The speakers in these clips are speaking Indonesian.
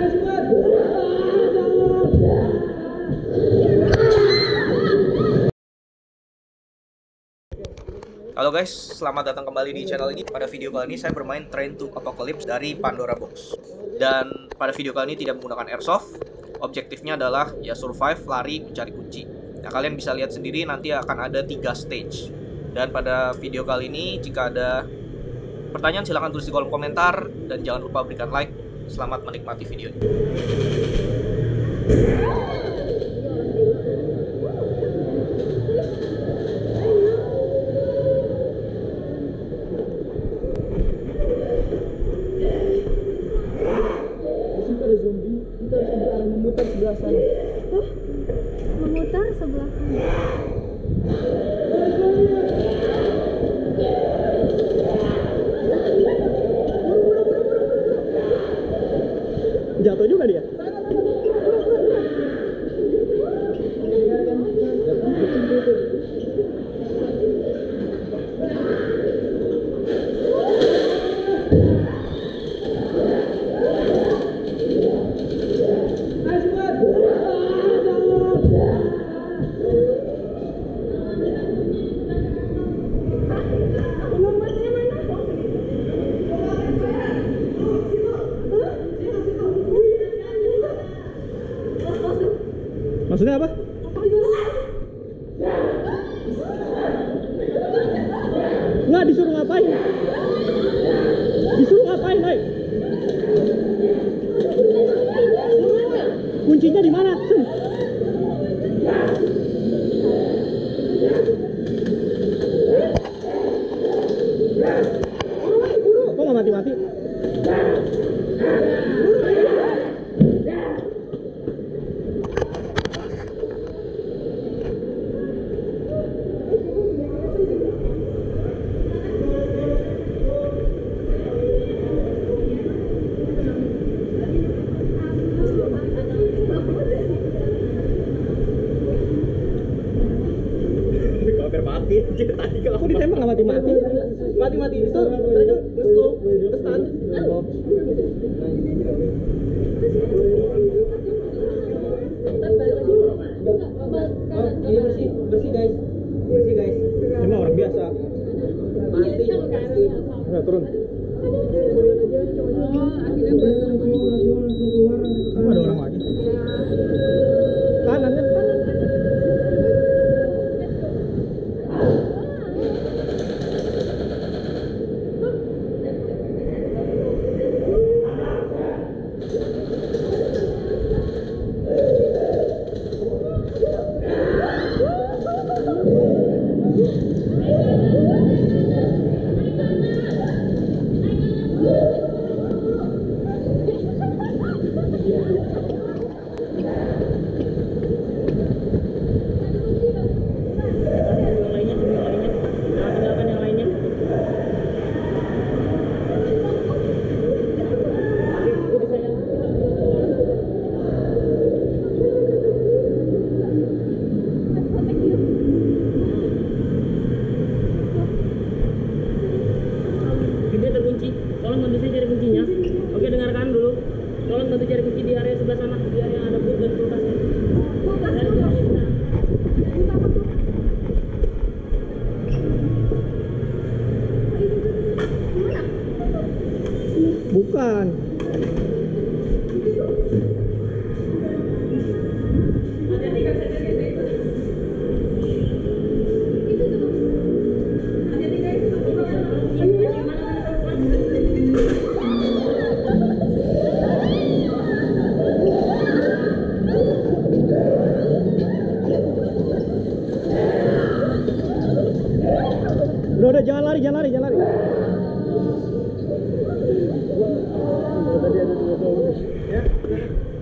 Halo guys, selamat datang kembali di channel ini. Pada video kali ini saya bermain Train to Apocalypse dari Pandora Box. Dan pada video kali ini tidak menggunakan airsoft. Objektifnya adalah ya survive, lari, mencari kunci. Nah, kalian bisa lihat sendiri nanti akan ada 3 stage. Dan pada video kali ini jika ada pertanyaan silahkan tulis di kolom komentar dan jangan lupa berikan like. Selamat menikmati video ini. Memutar sebelah sana. Memutar sebelah sana. Jatuh juga dia. Maksudnya apa? Nggak disuruh ngapain? Disuruh ngapain, hai? Kuncinya di mana? Kok nggak mati-mati? Tadi kalau aku ditembak nggak mati-mati. Mati-mati itu kesan. Bersih guys. Emang orang biasa. Masih. Nggak turun. Ada orang lagi. Kanan kan? Tolong bantu saya cari kuncinya. Oke, dengarkan dulu. Tolong bantu cari kunci di area sebelah sana, di area yang ada boot dan kulkasnya. Bukan. Udah, jangan lari. Tadi ada 2 tahun. Ya.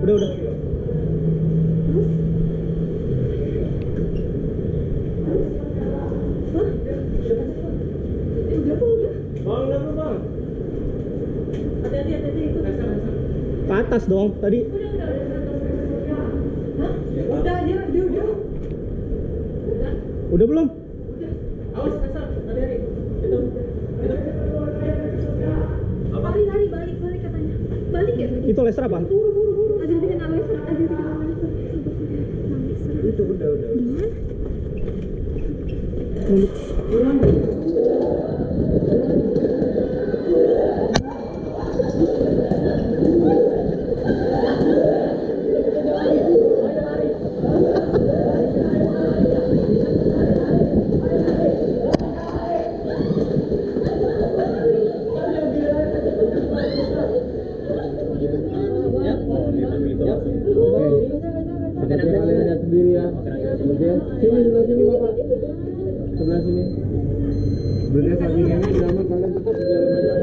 Udah. Bang. Hati-hati itu. Ke atas dong tadi. Udah dia udah. Udah belum? Awas kasar, hati-hati. Itu. Lari balik katanya. Balik ya? Itu laser apaan? Buru. Ada kena laser. Itu udah. Kalian lihat sendiri ya. Sini Bapak. Sebelah sini. Beliau samping ini sama kalian tetap di dalam aja.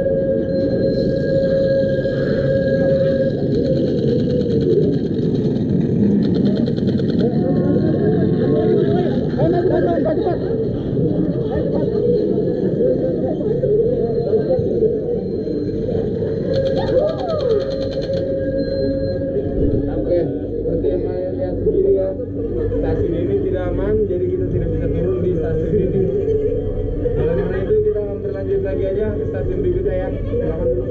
Stasiun ini tidak aman, jadi kita tidak bisa turun di stasiun ini. Oleh karena itu kita akan berlanjut lagi aja ke stasiun berikutnya ya. Silakan dulu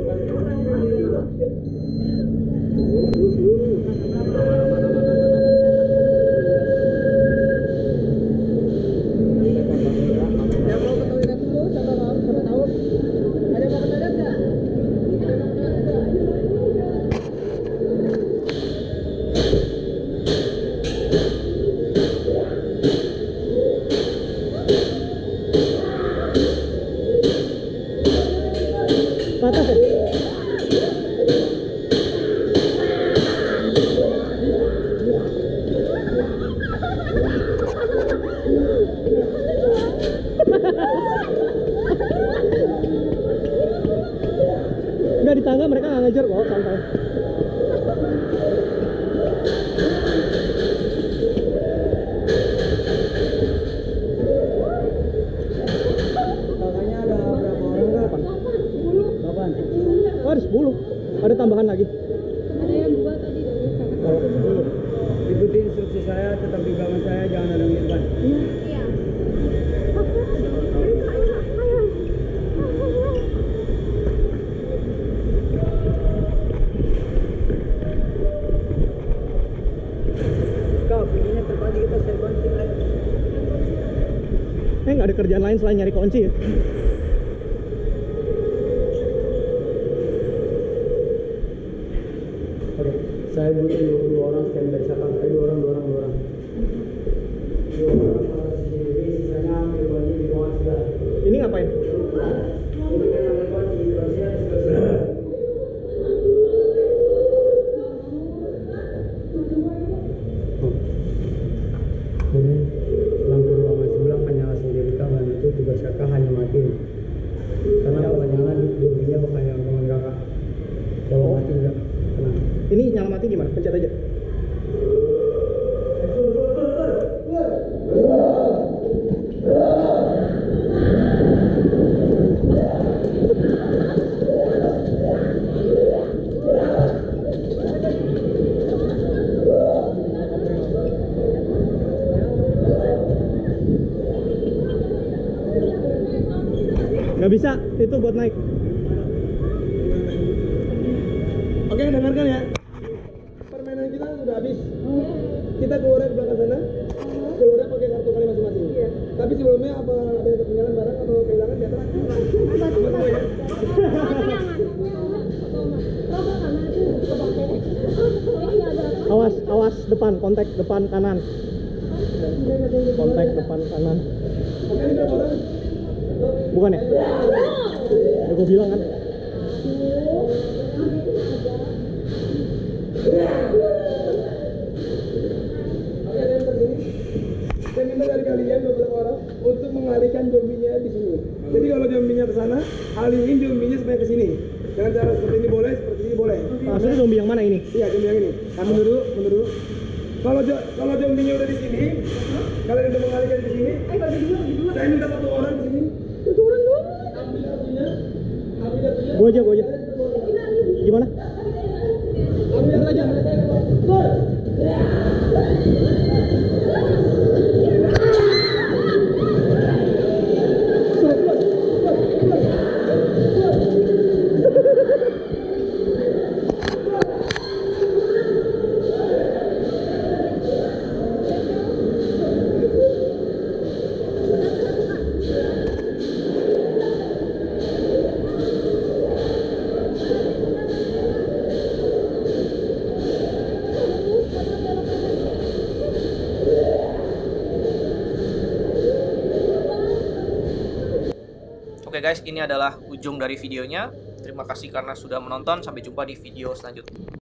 yang mau ke toilet dulu, siapa tahu? Ada mau ke toilet nggak? Atas ya? Enggak, di tangga mereka nggak ngejar kok, santai. Tangganya ada berapa orang nggak? 8. Oh, ada 10. Ada tambahan lagi. Ada yang 2 tadi dari sana. Oh, 10. Ikuti instruksi saya, tetap di belakang saya, jangan ada yang di depan. Iya. Kau pintunya terkunci, kita saya kunci aja. Nggak ada kerjaan lain selain nyari kunci ya? Oke, saya butuh 2 orang standby siapa? 2 orang. 2 orang sendiri, sisanya ambil kunci di ruangan sebelah. Ini ngapain? Ini kan ambil kunci, kuncinya di sebelah. Kemudian lampu ruangan sebelah menyala sendiri kawan, itu tugas kakak hanya matiin. Karena kalau nyala dulunya bakal yang teman kakak. Kalau mati enggak kena. Ini nyala mati gimana? Pencet aja. Nggak bisa, itu buat naik. Oke, dengarkan ya. Permainan kita sudah habis. Kita keluar ke belakang sana. Keluar pakai kartu kalian masing-masing. Tapi sebelumnya apa ada yang ketinggalan barang atau kehilangan di atas? Sama semua ya. Awas depan, kontak depan kanan. Kontak depan kanan. Bukan ya? Udah gue bilang kan. Saya minta dari kalian beberapa orang untuk mengalihkan zombinya di sini. Jadi kalau zombinya ke sana, alihin zombinya supaya ke sini. Dengan cara seperti ini boleh, seperti ini boleh. Maksudnya zombie yang mana ini? Iya, zombie yang ini. Kamu dulu. Kalau zombinya udah di sini, kalian udah mengalihkan ke sini. Saya minta satu orang di sini. Satu orang doang. Ambil apinya. Gua aja. Gimana? Ambil aja. Keluar. Oke guys, ini adalah ujung dari videonya. Terima kasih karena sudah menonton. Sampai jumpa di video selanjutnya.